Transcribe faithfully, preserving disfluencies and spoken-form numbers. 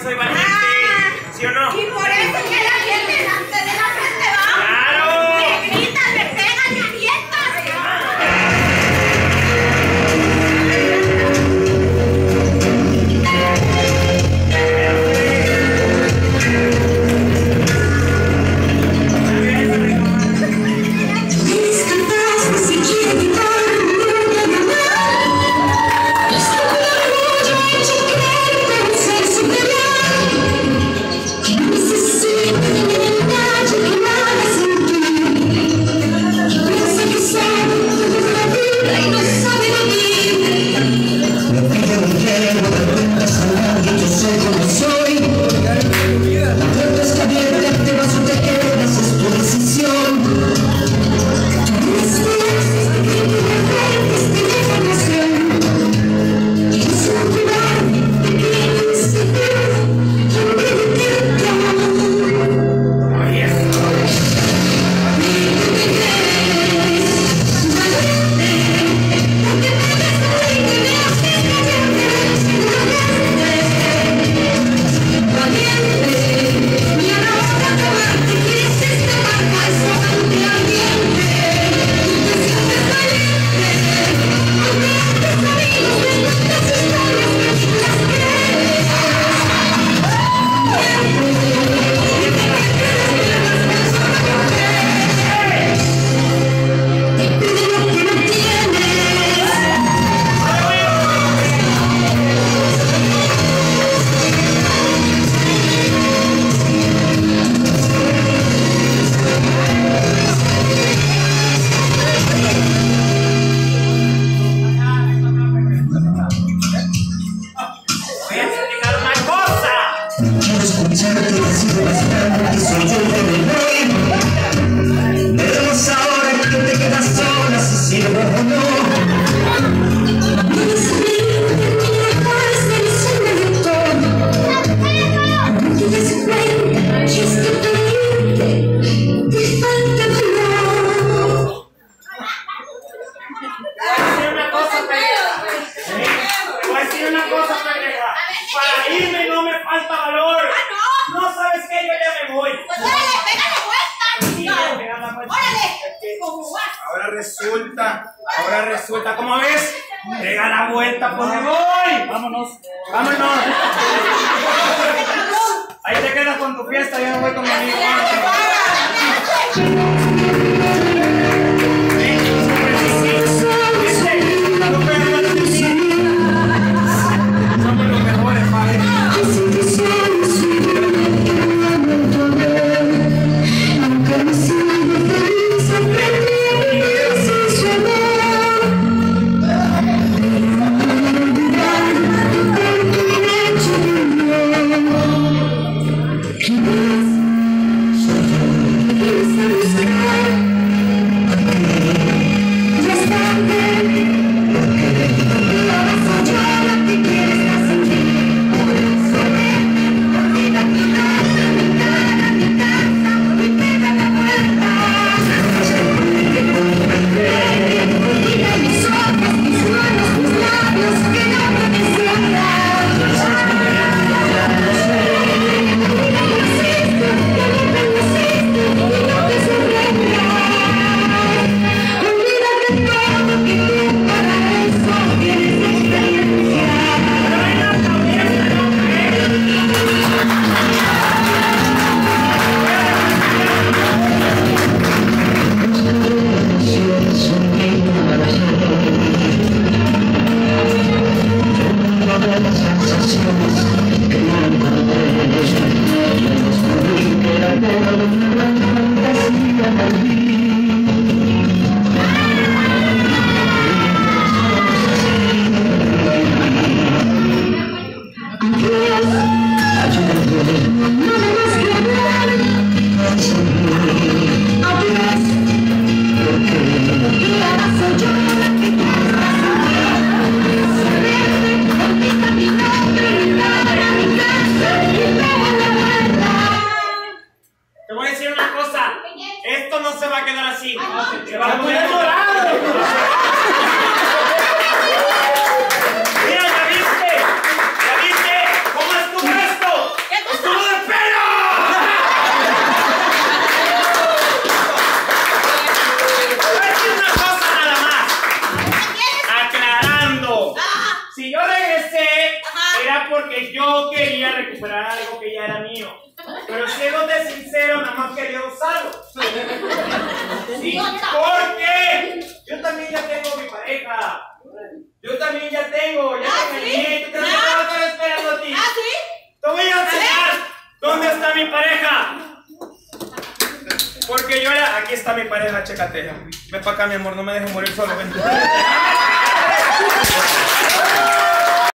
soy valiente. ¿Sí o no? Y por eso que la gente delante de la frente va. ¡Claro! Me gritan, me pegan, me avientan. Ahora resulta, ahora resulta, ¿cómo ves? Pega la vuelta, pues me voy. Vámonos, vámonos. Ahí te quedas con tu fiesta, yo me voy con mi amigo. Somos los mejores, padre. Se va a poner dorado. Mira, ¿ya viste? ¿Ya viste? ¿Cómo es tu gesto? era porque yo quería recuperar algo que ya era mío. Pero siendo de sincero, nada más quería usarlo. Sí, porque yo también ya tengo mi pareja. Yo también ya tengo, ya ¿Ah, te sí? engañé. ¿Tú crees que te voy a estar esperando a ti? ¿Ah, sí? Te voy a enseñar dónde está mi pareja. Porque yo era, aquí está mi pareja, chécate. Ven para acá, mi amor, no me dejes morir solo, ven.